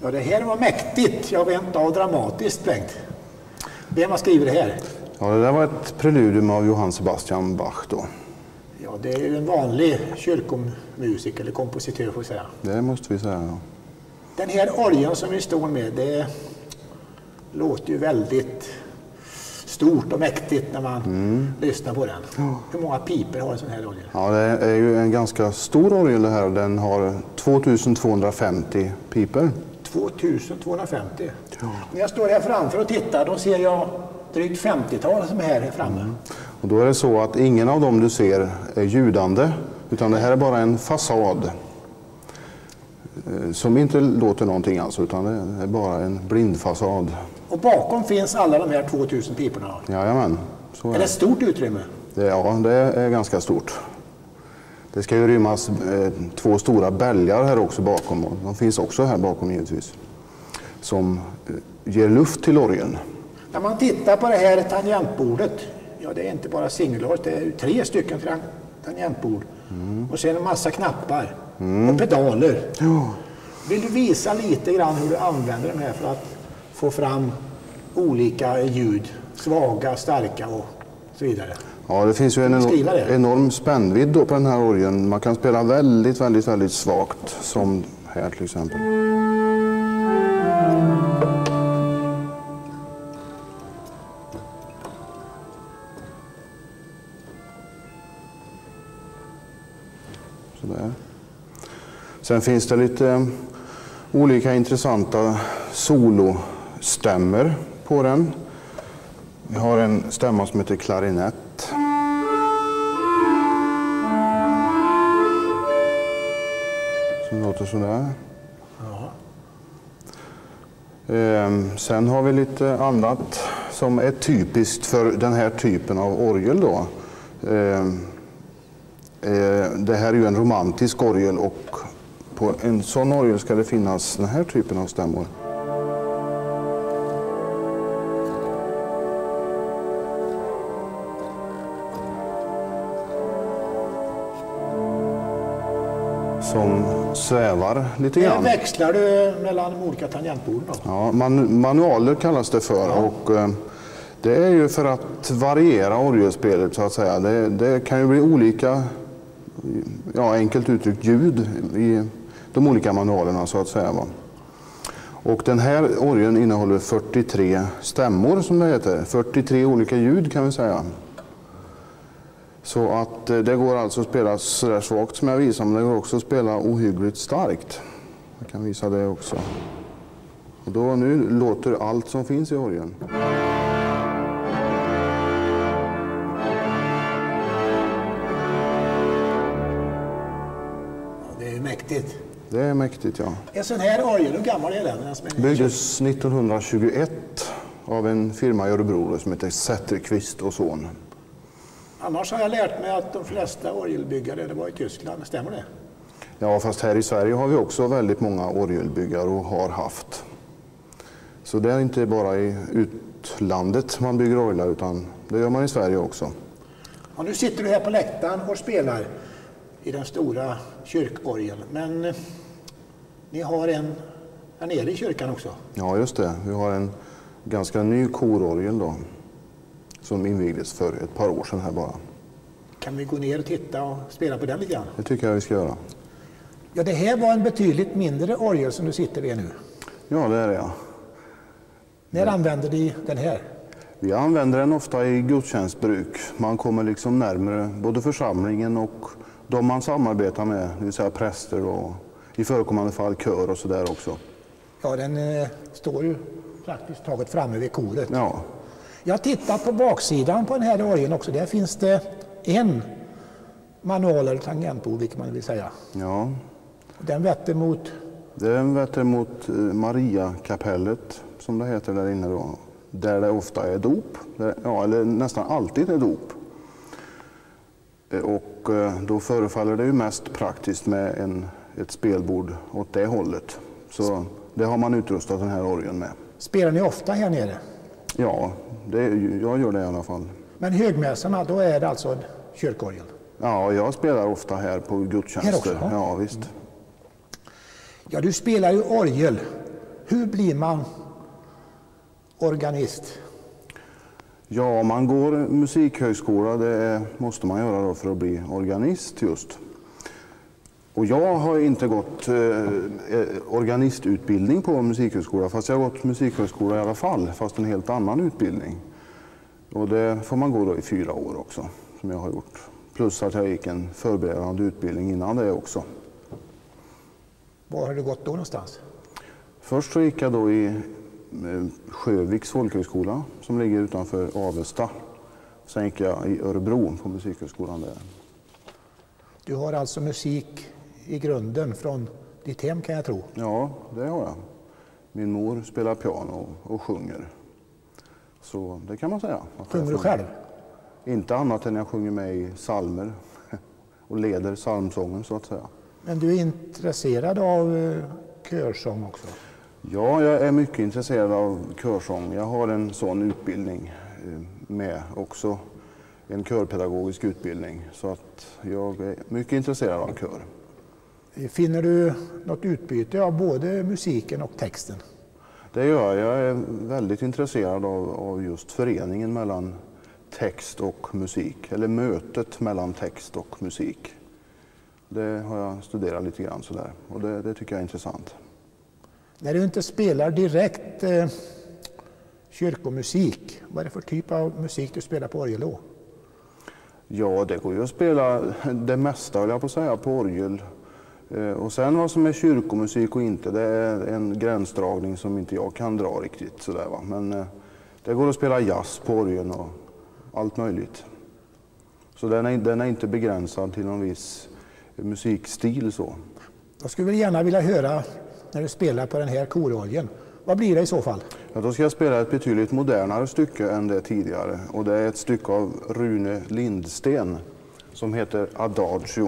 Ja, det här var mäktigt. Jag rent av dramatiskt, Bengt. Vem har skrivit det här? Ja, det där var ett preludium av Johann Sebastian Bach då. Ja, det är ju en vanlig kyrkomusiker eller kompositör, får jag säga. Det måste vi säga, ja. Den här orgeln som vi står med, det låter ju väldigt stort och mäktigt när man lyssnar på den. Hur många piper har en sån här orgel? Ja, det är ju en ganska stor orgel det här. Den har 2250 piper. 2250? Ja. När jag står här framför och tittar, då ser jag drygt 50-tal som är här framme. Och då är det så att ingen av dem du ser är ljudande, utan det här är bara en fasad. Som inte låter någonting alltså, utan det är bara en blind fasad. Och bakom finns alla de här 2000 piporna? Jajamän. Så är det ett stort utrymme? Ja, det är ganska stort. Det ska ju rymmas 2 stora bälgar här också bakom. Och de finns också här bakom givetvis. Som ger luft till orgeln. När man tittar på det här tangentbordet, ja det är inte bara singelhårs, det är 3 stycken tangentbord. Och sen en massa knappar och pedaler. Vill du visa lite grann hur du använder de här för att få fram olika ljud, svaga, starka och så vidare? Ja, det finns ju en enorm spännvidd då på den här orgeln. Man kan spela väldigt svagt, som här till exempel. Sådär. Sen finns det lite olika intressanta solostämmor på den. Vi har en stämma som heter klarinett. Som låter sådär. Sen har vi lite annat som är typiskt för den här typen av orgel då. Det här är ju en romantisk orgel och på en sån orgel ska det finnas den här typen av stämmor. Som svävar lite grann. Växlar du mellan de olika tangentborden då? Ja, manualer kallas det för. Ja. Och det är ju för att variera orgelspelet så att säga. Det kan ju bli olika, ja, enkelt uttryckt, ljud i de olika manualerna så att säga. Och den här orgeln innehåller 43 stämmor som det heter. 43 olika ljud kan vi säga. Så att det går alltså att spela så där svagt som jag visar, men det går också att spela ohyggligt starkt. Jag kan visa det också. Och då nu låter allt som finns i orgeln. Det är mäktigt. Det är mäktigt, ja. En sån här orgel, hur gammal är den? Byggdes 1921 av en firma i Örebro som heter Zetterqvist och son. Annars har jag lärt mig att de flesta orgelbyggare det var i Tyskland. Stämmer det? Ja, fast här i Sverige har vi också väldigt många orgelbyggare och har haft. Så det är inte bara i utlandet man bygger orglar, utan det gör man i Sverige också. Ja, nu sitter du här på läktaren och spelar i den stora kyrkorgeln. Men ni har en här nere i kyrkan också? Ja, just det. Vi har en ganska ny kororgel då. Som invigdes för ett par år sedan här bara. Kan vi gå ner och titta och spela på den lite grann? Det tycker jag vi ska göra. Ja, det här var en betydligt mindre orgel som du sitter vid nu. Ja, det är det, ja. När använder ni den här? Vi använder den ofta i gudstjänstbruk. Man kommer liksom närmare både församlingen och de man samarbetar med, det vill säga präster och i förekommande fall kör och sådär också. Ja, den står ju praktiskt taget framme vid koret. Ja. Jag har tittat på baksidan på den här orgeln också. Där finns det en manual eller tangentbord, vilket man vill säga. Ja. Den vetter mot? Den vetter mot Mariakapellet, som det heter där inne då. Där det ofta är dop. Ja, eller nästan alltid är dop. Och då förefaller det ju mest praktiskt med ett spelbord åt det hållet. Så det har man utrustat den här orgeln med. Spelar ni ofta här nere? Ja, jag gör det i alla fall. Men högmässorna, då är det alltså en kyrkorgel? Ja, jag spelar ofta här på gudstjänster. Här också? Ja, visst. Ja, du spelar ju orgel Hur blir man organist? Ja, man går musikhögskola, måste man göra då för att bli organist just. Och jag har inte gått organistutbildning på musikhögskola, fast jag har gått musikhögskola i alla fall, fast en helt annan utbildning. Och det får man gå då i 4 år också, som jag har gjort. Plus att jag gick en förberedande utbildning innan det också. Var har du gått då någonstans? Först så gick jag då i Sjöviks folkhögskola som ligger utanför Avesta. Sen gick jag i Örebro på musikhögskolan där. Du har alltså musik i grunden från ditt hem, kan jag tro? Ja, det har jag. Min mor spelar piano och sjunger. Så det kan man säga. Sjunger du själv? Inte annat än jag sjunger med i psalmer och leder psalmsången så att säga. Men du är intresserad av körsång också? Ja, jag är mycket intresserad av körsång. Jag har en sån utbildning med också. En körpedagogisk utbildning. Så att jag är mycket intresserad av kör. Finner du något utbyte av både musiken och texten? Det gör jag. Jag är väldigt intresserad av just föreningen mellan text och musik. Eller mötet mellan text och musik. Det har jag studerat lite grann sådär. Och det tycker jag är intressant. När du inte spelar direkt kyrkomusik, vad är det för typ av musik du spelar på orgel då? Ja, det går ju att spela det mesta, vill jag på säga, på orgel. Och sen vad som är kyrkomusik och inte, det är en gränsdragning som inte jag kan dra riktigt sådär va. Men det går att spela jazz på orgeln och allt möjligt. Så den är inte begränsad till någon viss musikstil så. Jag skulle gärna vilja höra när du spelar på den här kororgeln. Vad blir det i så fall? Ja, då ska jag spela ett betydligt modernare stycke än det tidigare. Och det är ett stycke av Rune Lindsten som heter Adagio.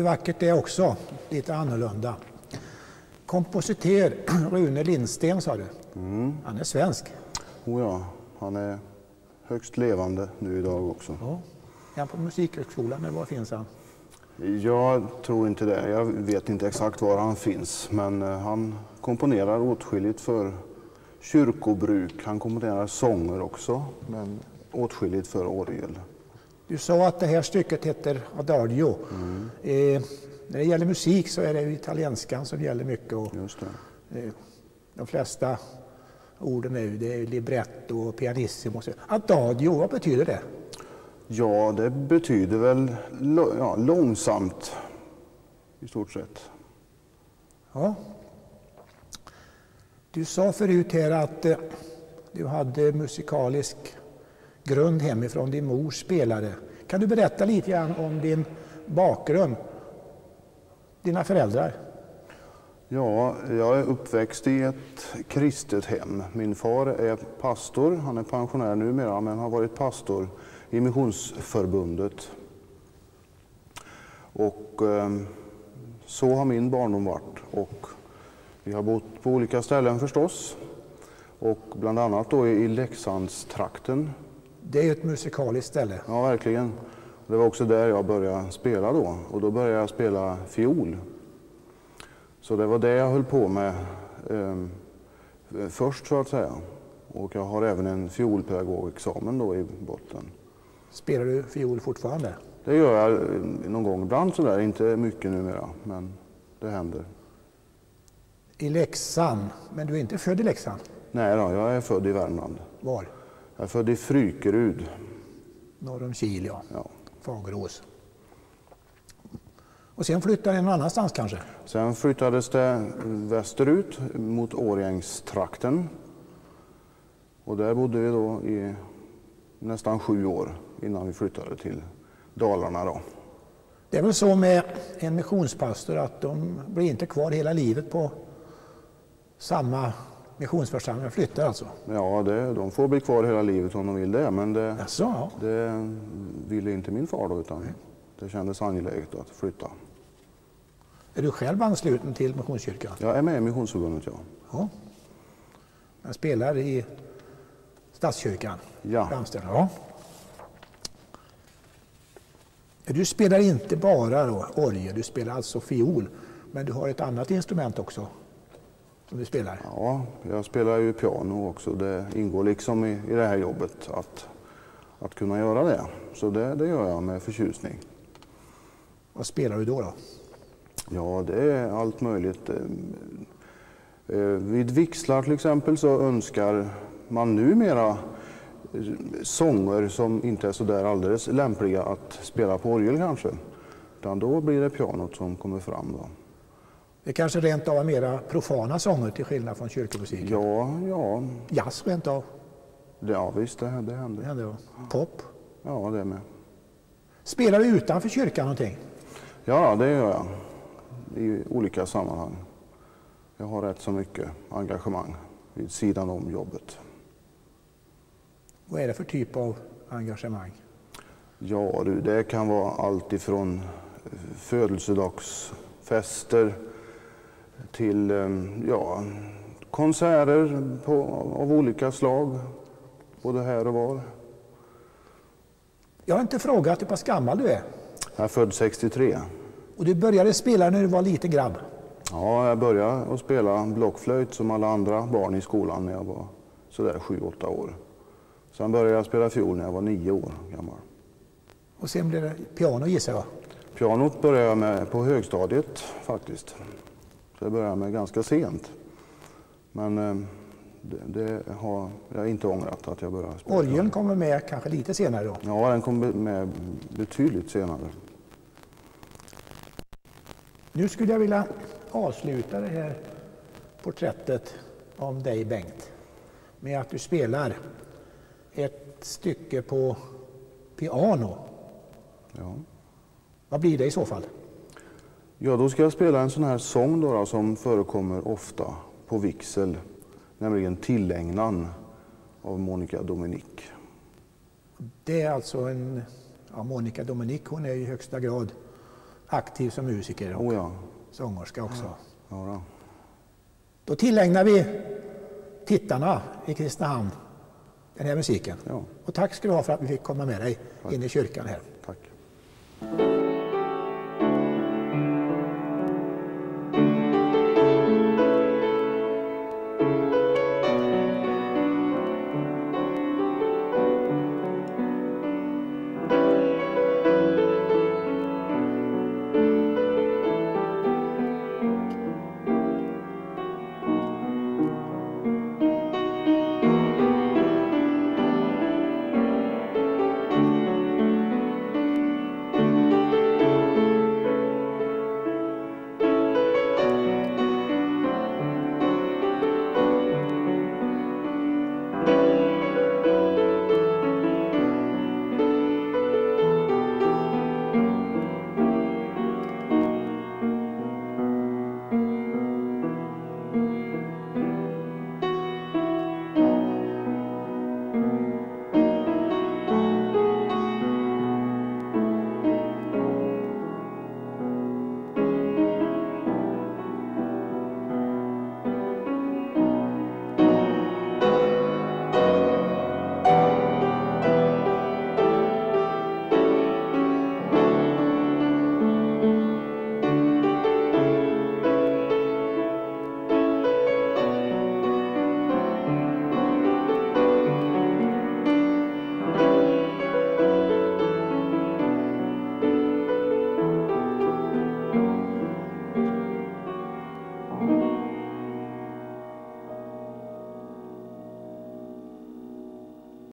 vackert det är också, lite annorlunda. Kompositör Rune Lindsten sa du. Han är svensk. Oh ja, han är högst levande nu idag också. Ja. Är han på Musikhögskolan eller var finns han? Jag tror inte det. Jag vet inte exakt var han finns. Men han komponerar åtskilligt för kyrkobruk. Han komponerar sånger också, men åtskilligt för orgel. Du sa att det här stycket heter Adagio. När det gäller musik så är det italienskan som gäller mycket. Och, just det. De flesta orden det är libretto och pianissimo. Adagio, vad betyder det? Ja, det betyder väl långsamt i stort sett. Ja. Du sa förut här att du hade musikalisk grund hemifrån din mors spelare. Kan du berätta lite grann om din bakgrund, dina föräldrar? Ja, jag är uppväxt i ett kristet hem. Min far är pastor, han är pensionär numera men har varit pastor i Missionsförbundet. Och så har min barndom varit. Och vi har bott på olika ställen förstås. Och bland annat då i Leksandstrakten. Det är ett musikaliskt ställe. Ja, verkligen. Det var också där jag började spela då. Och då började jag spela fiol. Så det var det jag höll på med först så att säga. Och jag har även en fiolpedagogexamen då i botten. Spelar du fiol fortfarande? Det gör jag någon gång ibland sådär, inte mycket numera, men det händer. I Leksand, men du är inte född i Leksand? Nej då, jag är född i Värmland. Var? Jag är född i Frykerud. Norr om Kil, ja. Ja. Fagerås. Och sen flyttade du någon annanstans kanske? Sen flyttades det västerut mot Årgängstrakten. Och där bodde vi då i nästan 7 år innan vi flyttade till Dalarna då. Det är väl så med en missionspastor att de blir inte kvar hela livet på samma missionsförsamling, de flyttar alltså? Ja, de får bli kvar hela livet om de vill det, men det ville inte min far då, utan det kändes angeläget att flytta. Är du själv ansluten till Missionskyrkan? Jag är med i Missionsförbundet, ja. Ja. Jag spelar i Statskyrkan. Ja. Ja. Du spelar inte bara då orgel, du spelar alltså fiol, men du har ett annat instrument också som du spelar. Ja, jag spelar ju piano också. Det ingår liksom i det här jobbet att kunna göra det. Så det gör jag med förtjusning. Vad spelar du då? Ja, det är allt möjligt. Vid vigslar till exempel så önskar man numera sånger som inte är så där alldeles lämpliga att spela på orgel kanske. Utan då blir det pianot som kommer fram då. Det kanske rent av är mera profana sånger till skillnad från kyrkomusik? Ja. Jazz rent av? Ja visst, det händer. Det händer. Pop? Ja, det med. Spelar du utanför kyrkan någonting? Ja, det gör jag. I olika sammanhang. Jag har rätt så mycket engagemang vid sidan om jobbet. Vad är det för typ av engagemang? Ja, det kan vara allt ifrån födelsedagsfester till konserter av olika slag, både här och var. Jag har inte frågat hur pass gammal du är. Jag är född 63. Och du började spela när du var liten grabb? Ja, jag började att spela blockflöjt som alla andra barn i skolan när jag var sådär 7-8 år. Sen började jag spela fiol när jag var 9 år gammal. Och sen blev det piano gissar jag? Pianot började jag med på högstadiet faktiskt. Så det började jag med ganska sent. Men det har jag inte ångrat att jag började spela. Orgeln kommer med kanske lite senare då? Ja, den kom med betydligt senare. Nu skulle jag vilja avsluta det här porträttet om dig, Bengt, med att du spelar ett stycke på piano. Ja. Vad blir det i så fall? Ja, då ska jag spela en sån här sång då, som förekommer ofta på vigsel, nämligen Tillägnan av Monica Dominic. Det är alltså Monica Dominic, hon är i högsta grad aktiv som musiker och ja. sångerska också. Ja, då. Då tillägnar vi tittarna i Kristinehamn den här musiken. Ja. Och tack ska du ha för att vi fick komma med dig in i kyrkan här. Tack.